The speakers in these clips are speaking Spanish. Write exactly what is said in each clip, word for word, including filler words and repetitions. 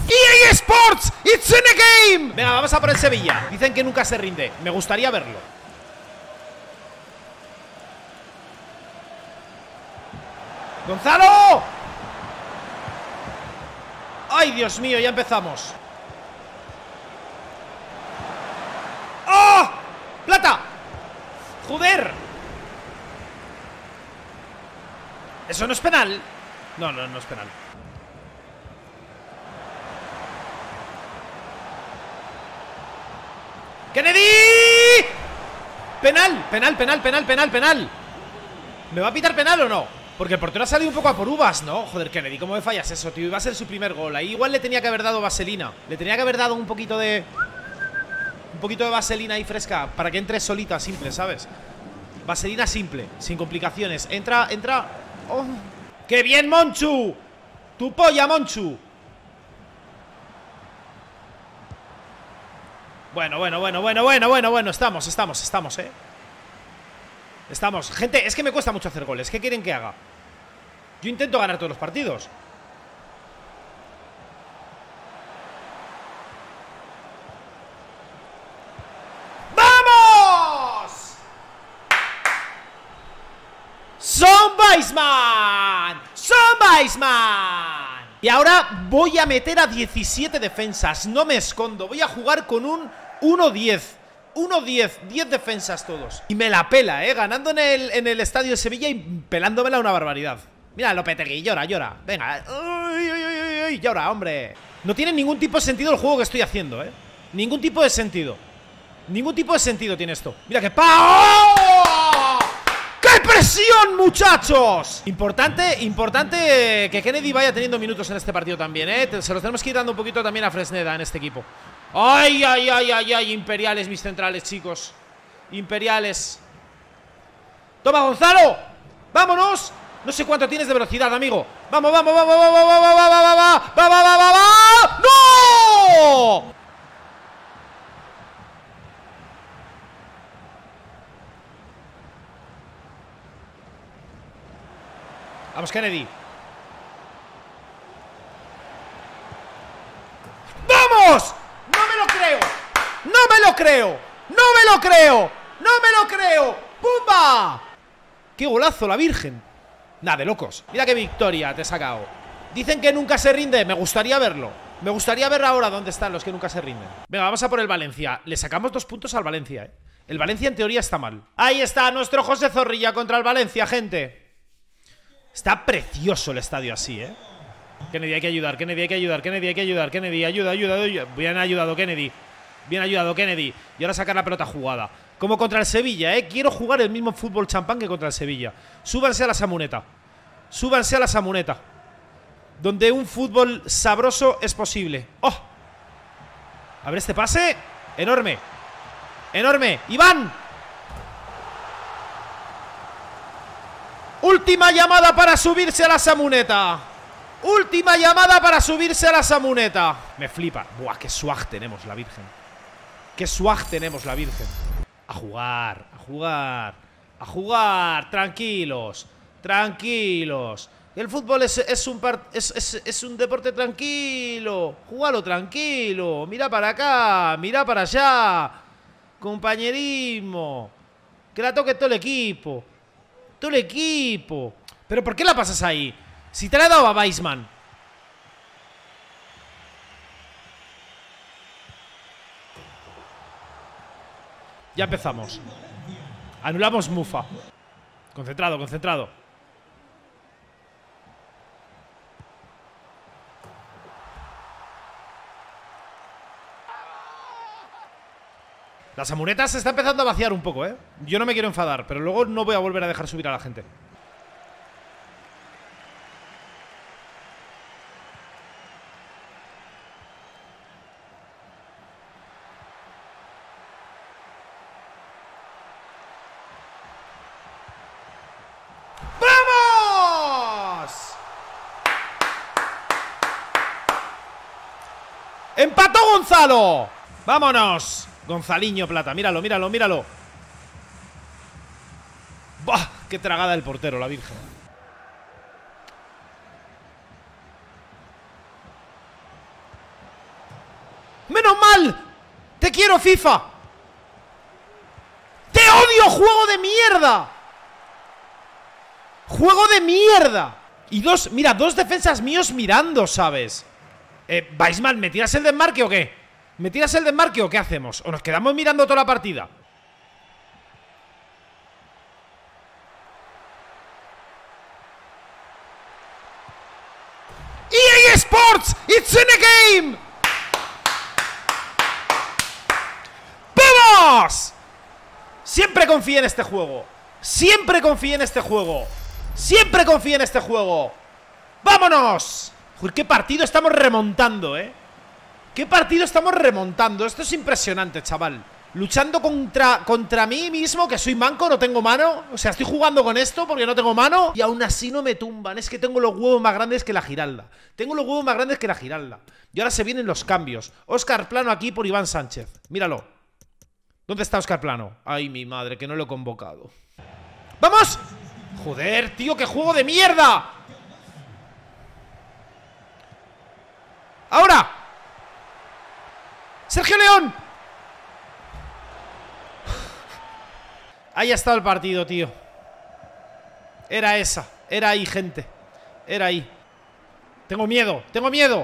E A Sports, it's in the game. Venga, vamos a por el Sevilla. Dicen que nunca se rinde. Me gustaría verlo. ¡Gonzalo! ¡Ay, Dios mío! Ya empezamos. ¡Oh! ¡Plata! ¡Joder! ¿Eso no es penal? No, no, no es penal. ¡Kennedy! Penal, penal, penal, penal, penal, penal. ¿Me va a pitar penal o no? Porque el portero ha salido un poco a por uvas, ¿no? Joder, Kennedy, ¿cómo me fallas eso, tío? Iba a ser su primer gol. Ahí igual le tenía que haber dado vaselina. Le tenía que haber dado un poquito de... Un poquito de vaselina ahí fresca para que entre solita, simple, ¿sabes? Vaselina simple, sin complicaciones. Entra, entra... ¡Oh! ¡Qué bien, Monchu! ¡Tu polla, Monchu! Bueno, bueno, bueno, bueno, bueno, bueno, bueno. Estamos, estamos, estamos, ¿eh? Estamos. Gente, es que me cuesta mucho hacer goles. ¿Qué quieren que haga? Yo intento ganar todos los partidos. ¡Vamos! ¡Son Weisman! ¡Son Weisman! Y ahora voy a meter a diecisiete defensas. No me escondo. Voy a jugar con un uno diez. uno diez, diez defensas todos. Y me la pela, eh, ganando en el, en el estadio de Sevilla y pelándomela una barbaridad. Mira, Lopetegui, llora, llora. Venga, uy, uy, uy, uy, llora, hombre. No tiene ningún tipo de sentido el juego que estoy haciendo, eh. Ningún tipo de sentido. Ningún tipo de sentido tiene esto. Mira que pa... ¡Oh! ¡Qué presión, muchachos! Importante, importante que Kennedy vaya teniendo minutos en este partido también, eh. Se los tenemos que ir dando un poquito también a Fresneda en este equipo. ¡Ay, ay, ay, ay, ay! Imperiales mis centrales, chicos. Imperiales. ¡Toma, Gonzalo! ¡Vámonos! No sé cuánto tienes de velocidad, amigo. ¡Vamos, vamos, vamos, vamos, vamos, vamos, vamos, vamos, vamos, vamos, vamos! ¡No! Vamos, Kennedy. ¡Vamos! ¡No me lo creo! ¡No me lo creo! ¡No me lo creo! ¡No me lo creo! ¡Pumba! ¡Qué golazo, la Virgen! Nada, de locos. Mira qué victoria te he sacado. Dicen que nunca se rinde. Me gustaría verlo. Me gustaría ver ahora dónde están los que nunca se rinden. Venga, vamos a por el Valencia. Le sacamos dos puntos al Valencia, ¿eh? El Valencia en teoría está mal. Ahí está nuestro José Zorrilla contra el Valencia, gente. Está precioso el estadio así, ¿eh? Kennedy, hay que ayudar, Kennedy, hay que ayudar, Kennedy, hay que ayudar, Kennedy, ayuda, ayuda, ayuda. Bien ayudado, Kennedy. Bien ayudado, Kennedy. Y ahora sacar la pelota jugada. Como contra el Sevilla, ¿eh? Quiero jugar el mismo fútbol champán que contra el Sevilla. Súbanse a la samuneta. Súbanse a la samuneta. Donde un fútbol sabroso es posible. ¡Oh! A ver este pase. Enorme. Enorme. ¡Iván! Última llamada para subirse a la samuneta. Última llamada para subirse a la samuneta. Me flipa. Buah, qué swag tenemos la Virgen. Qué swag tenemos la Virgen. A jugar, a jugar, a jugar. Tranquilos, tranquilos. El fútbol es, es, un, part, es, es, es un deporte tranquilo. Júgalo tranquilo. Mira para acá, mira para allá. Compañerismo. Que la toque todo el equipo. Todo el equipo. ¿Pero por qué la pasas ahí? Si te la he dado a Weisman. Ya empezamos. Anulamos Mufa. Concentrado, concentrado. Las amunetas se está empezando a vaciar un poco, ¿eh? Yo no me quiero enfadar, pero luego no voy a volver a dejar subir a la gente. ¡Empató Gonzalo! ¡Vámonos! Gonzaliño Plata, míralo, míralo, míralo. ¡Bah! ¡Qué tragada el portero, la Virgen! ¡Menos mal! ¡Te quiero, FIFA! ¡Te odio, juego de mierda! ¡Juego de mierda! Y dos, mira, dos defensas míos mirando, ¿sabes? Eh, Weissman, ¿me tiras el desmarque o qué? ¿Me tiras el desmarque o qué hacemos? ¿O nos quedamos mirando toda la partida? E A Sports, it's in a game. ¡Vamos! Siempre confío en este juego. Siempre confío en este juego. Siempre confío en este juego. ¡Vámonos! Joder, qué partido estamos remontando, ¿eh? ¿Qué partido estamos remontando? Esto es impresionante, chaval. Luchando contra, contra mí mismo, que soy manco, no tengo mano. O sea, estoy jugando con esto porque no tengo mano. Y aún así no me tumban. Es que tengo los huevos más grandes que la Giralda. Tengo los huevos más grandes que la Giralda. Y ahora se vienen los cambios. Óscar Plano aquí por Iván Sánchez. Míralo. ¿Dónde está Óscar Plano? Ay, mi madre, que no lo he convocado. ¡Vamos! Joder, tío, qué juego de mierda. ¡Ahora! ¡Sergio León! Ahí ha estado el partido, tío. Era esa. Era ahí, gente. Era ahí. Tengo miedo, tengo miedo.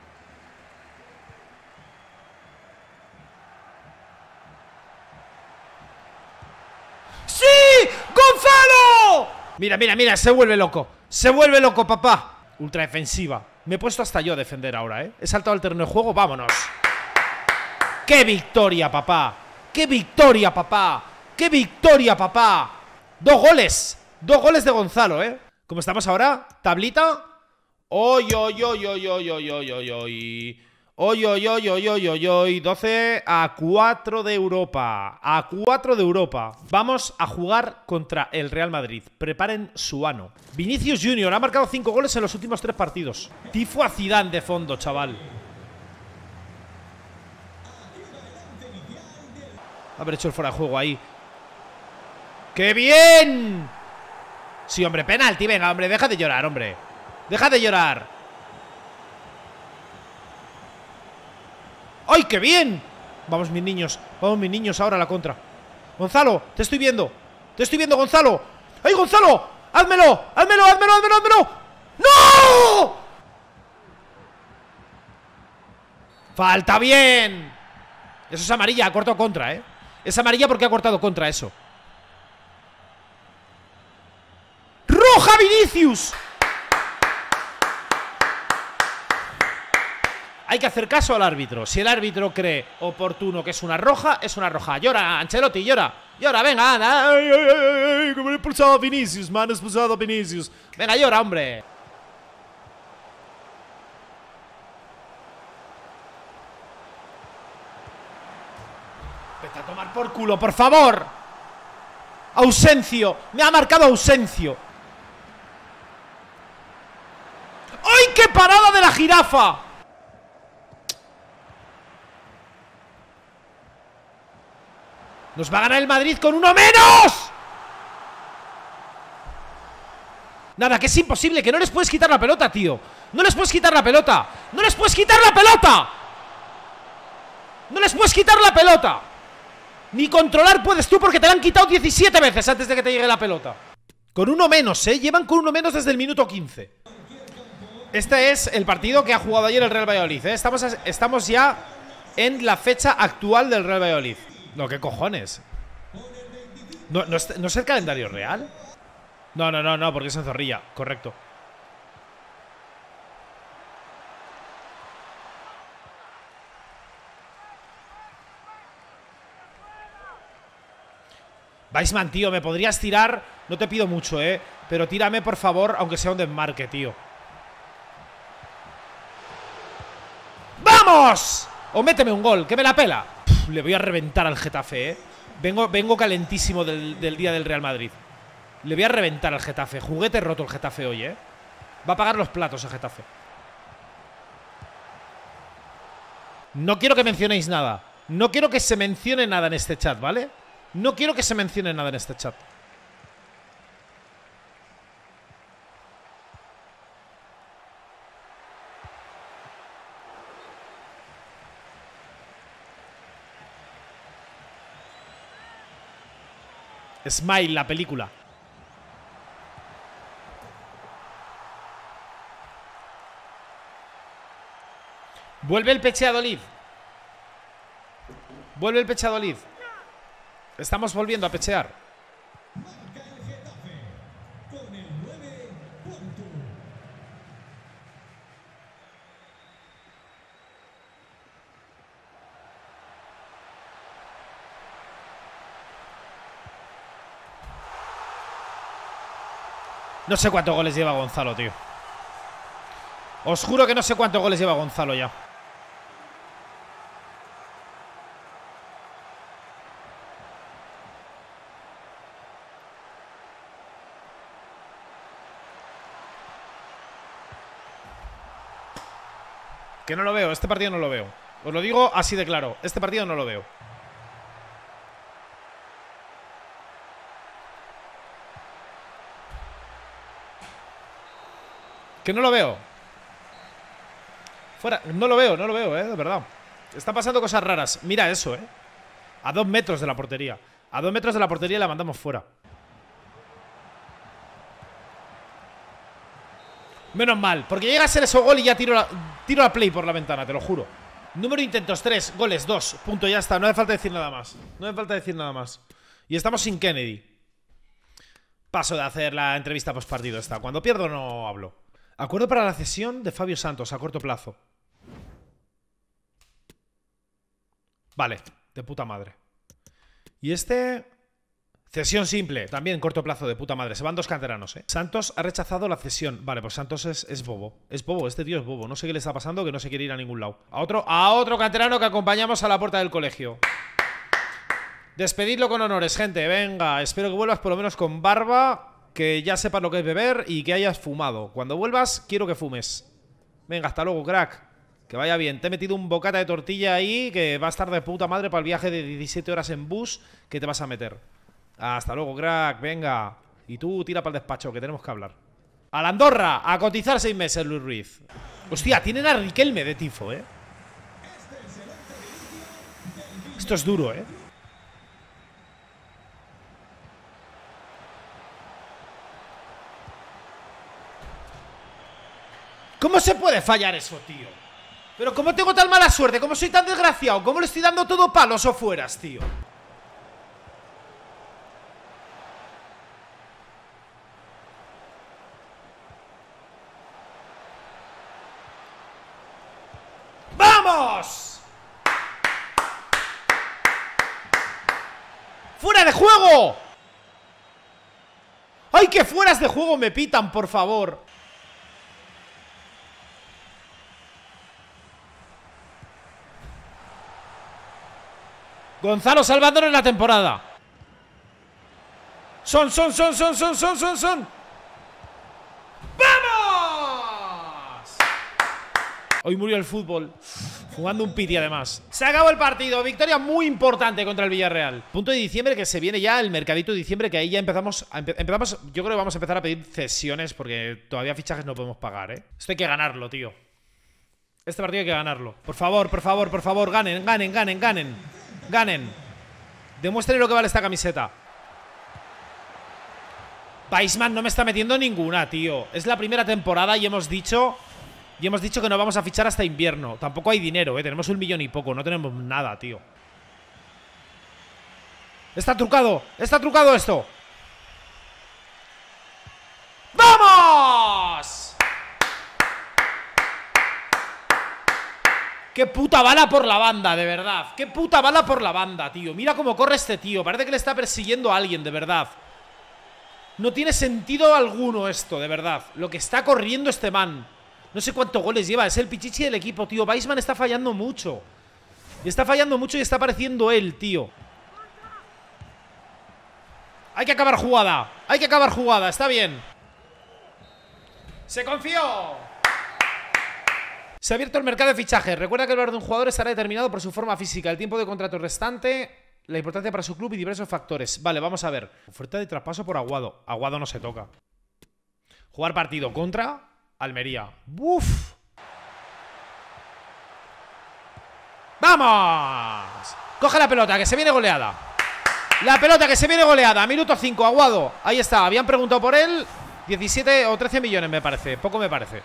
¡Sí! ¡Gonzalo! Mira, mira, mira, se vuelve loco. Se vuelve loco, papá. Ultra defensiva. Me he puesto hasta yo a defender ahora, ¿eh? He saltado al terreno de juego, vámonos. ¡Qué victoria, papá! ¡Qué victoria, papá! ¡Qué victoria, papá! Dos goles. Dos goles de Gonzalo, ¿eh? ¿Cómo estamos ahora? ¿Tablita? ¡Oy, oy, oy, oy, oy, oy, oy, oy, oy! ¡Oy, oy, oy, oy, oy, oy, oy! doce a cuatro de Europa. A cuatro de Europa. Vamos a jugar contra el Real Madrid. Preparen su ano. Vinicius Junior ha marcado cinco goles en los últimos tres partidos. Tifo a Zidane de fondo, chaval. Haber hecho el fuera de juego ahí. ¡Qué bien! Sí, hombre, penalti, venga, hombre, deja de llorar, hombre. Deja de llorar. ¡Ay, qué bien! Vamos, mis niños, vamos, mis niños, ahora a la contra. Gonzalo, te estoy viendo. Te estoy viendo, Gonzalo. ¡Ay, Gonzalo! ¡Házmelo! ¡Házmelo, házmelo, házmelo, házmelo! ¡No! ¡Falta bien! Eso es amarilla, ha cortado contra, ¿eh? Es amarilla porque ha cortado contra eso. ¡Roja, Vinicius! Hay que hacer caso al árbitro. Si el árbitro cree oportuno que es una roja, es una roja. Llora, Ancelotti, llora. Llora, venga, anda. Ay, ay, ay, ay, como he expulsado a Vinicius, man, he expulsado a Vinicius. Venga, llora, hombre. Vete a tomar por culo, por favor. Ausencio. Me ha marcado Ausencio. ¡Ay, qué parada de la jirafa! Nos va a ganar el Madrid con uno menos. Nada, que es imposible, que no les puedes quitar la pelota, tío. No les puedes quitar la pelota. No les puedes quitar la pelota. No les puedes quitar la pelota. Ni controlar puedes tú porque te la han quitado diecisiete veces antes de que te llegue la pelota. Con uno menos, ¿eh? Llevan con uno menos desde el minuto quince. Este es el partido que ha jugado ayer el Real Valladolid, ¿eh? Estamos, estamos ya en la fecha actual del Real Valladolid. No, ¿qué cojones? ¿No, no, es, ¿no es el calendario real? No, no, no, no, porque es en Zorrilla, correcto. Weissman, tío, ¿me podrías tirar? No te pido mucho, ¿eh? Pero tírame, por favor, aunque sea un desmarque, tío. ¡Vamos! O méteme un gol, que me la pela. Pff, le voy a reventar al Getafe, ¿eh? Vengo, vengo calentísimo del, del día del Real Madrid. Le voy a reventar al Getafe. Juguete roto el Getafe hoy, ¿eh? Va a pagar los platos el Getafe. No quiero que mencionéis nada. No quiero que se mencione nada en este chat, ¿vale? No quiero que se mencione nada en este chat. Smile, la película. Vuelve el Pechadolid. Vuelve el Pechadolid. Estamos volviendo a pechear. No sé cuántos goles lleva Gonzalo, tío. Os juro que no sé cuántos goles lleva Gonzalo ya. Que no lo veo, este partido no lo veo. Os lo digo así de claro, este partido no lo veo. Que no lo veo. Fuera, no lo veo, no lo veo, eh, de verdad. Están pasando cosas raras. Mira eso, eh. A dos metros de la portería. A dos metros de la portería la mandamos fuera. Menos mal, porque llega a ser eso gol y ya tiro la, tiro la play por la ventana, te lo juro. Número de intentos, tres, goles, dos. Punto, ya está, no hace falta decir nada más. No hace falta decir nada más. Y estamos sin Kennedy. Paso de hacer la entrevista post partido esta. Cuando pierdo no hablo. Acuerdo para la cesión de Fabio Santos a corto plazo. Vale, de puta madre. Y este... Cesión simple, también corto plazo, de puta madre. Se van dos canteranos, eh. Santos ha rechazado la cesión. Vale, pues Santos es, es bobo. Es bobo, este tío es bobo. No sé qué le está pasando, que no se quiere ir a ningún lado. A otro, a otro canterano que acompañamos a la puerta del colegio. Despedidlo con honores, gente. Venga, espero que vuelvas por lo menos con barba, que ya sepas lo que es beber y que hayas fumado. Cuando vuelvas, quiero que fumes. Venga, hasta luego, crack. Que vaya bien. Te he metido un bocata de tortilla ahí que va a estar de puta madre para el viaje de diecisiete horas en bus que te vas a meter. Hasta luego, crack, venga. Y tú tira para el despacho, que tenemos que hablar. A la Andorra, a cotizar seis meses, Luis Ruiz. Hostia, tienen a Riquelme de tifo, eh. Esto es duro, eh. ¿Cómo se puede fallar eso, tío? Pero ¿cómo tengo tan mala suerte? ¿Cómo soy tan desgraciado? ¿Cómo le estoy dando todo palos o fueras, tío? ¡Vamos! ¡Fuera de juego! ¡Ay, que fueras de juego me pitan, por favor! Gonzalo salvándonos en la temporada. Son, son, son, son, son, son, son, son. ¡Vamos! Hoy murió el fútbol. Jugando un piti además. Se acabó el partido, victoria muy importante contra el Villarreal. Punto de diciembre, que se viene ya el mercadito de diciembre, que ahí ya empezamos, empe empezamos yo creo que vamos a empezar a pedir cesiones, porque todavía fichajes no podemos pagar, eh. Esto hay que ganarlo, tío. Este partido hay que ganarlo. Por favor, por favor, por favor, ganen, ganen, ganen, ganen. Ganen. Demuestren lo que vale esta camiseta. Weissman no me está metiendo ninguna, tío. Es la primera temporada y hemos dicho Y hemos dicho que no vamos a fichar hasta invierno. Tampoco hay dinero, eh. Tenemos un millón y poco. No tenemos nada, tío. Está trucado. Está trucado esto. ¡Vamos! ¡Qué puta bala por la banda, de verdad! ¡Qué puta bala por la banda, tío! Mira cómo corre este tío. Parece que le está persiguiendo a alguien, de verdad. No tiene sentido alguno esto, de verdad. Lo que está corriendo este man. No sé cuántos goles lleva. Es el pichichi del equipo, tío. Weissman está fallando mucho. Y está fallando mucho y está apareciendo él, tío. Hay que acabar jugada. Hay que acabar jugada. Está bien. Se confió. Se ha abierto el mercado de fichajes. Recuerda que el valor de un jugador estará determinado por su forma física, el tiempo de contrato restante, la importancia para su club y diversos factores. Vale, vamos a ver. Oferta de traspaso por Aguado. Aguado no se toca. Jugar partido contra Almería. ¡Buf! ¡Vamos! Coge la pelota, que se viene goleada. La pelota que se viene goleada. Minuto cinco, Aguado. Ahí está, habían preguntado por él. diecisiete o trece millones me parece. Poco me parece.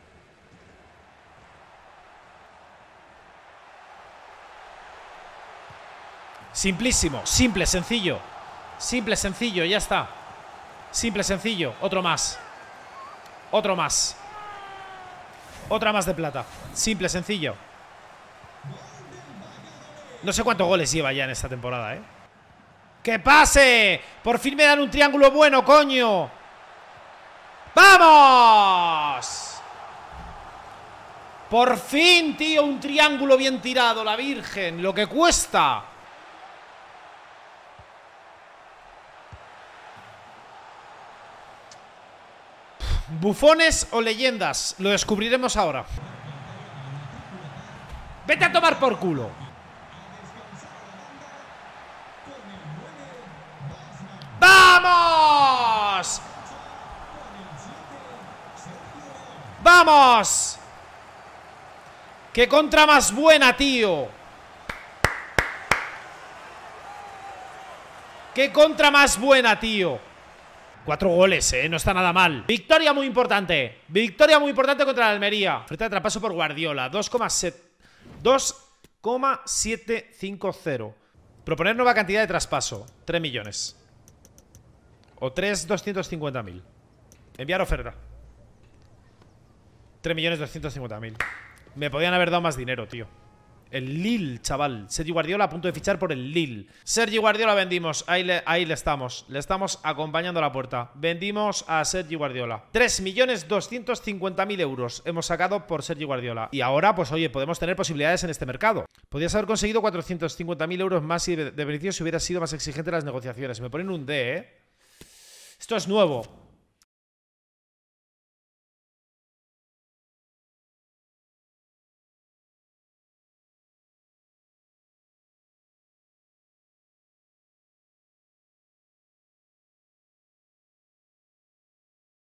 Simplísimo, simple, sencillo. Simple, sencillo, ya está. Simple, sencillo, otro más. Otro más. Otra más de plata. Simple, sencillo. No sé cuántos goles lleva ya en esta temporada, ¿eh? ¡Que pase! Por fin me dan un triángulo bueno, coño. ¡Vamos! Por fin, tío, un triángulo bien tirado, la Virgen. Lo que cuesta. ¿Bufones o leyendas? Lo descubriremos ahora. Vete a tomar por culo. ¡Vamos! ¡Vamos! ¡Qué contra más buena, tío! ¡Qué contra más buena, tío! Cuatro goles, eh, no está nada mal. Victoria muy importante. Victoria muy importante contra la Almería. Oferta de traspaso por Guardiola. dos coma setecientos cincuenta. Proponer nueva cantidad de traspaso. tres millones. O tres doscientos cincuenta mil. Enviar oferta. tres millones doscientos cincuenta mil. Me podían haber dado más dinero, tío. El Lille, chaval. Sergi Guardiola a punto de fichar por el Lille. Sergi Guardiola vendimos. Ahí le, ahí le estamos. Le estamos acompañando a la puerta. Vendimos a Sergi Guardiola. tres millones doscientos cincuenta mil euros hemos sacado por Sergi Guardiola. Y ahora, pues oye, podemos tener posibilidades en este mercado. Podrías haber conseguido cuatrocientos cincuenta mil euros más de beneficio si hubieras sido más exigente en las negociaciones. Me ponen un D, ¿eh? Esto es nuevo.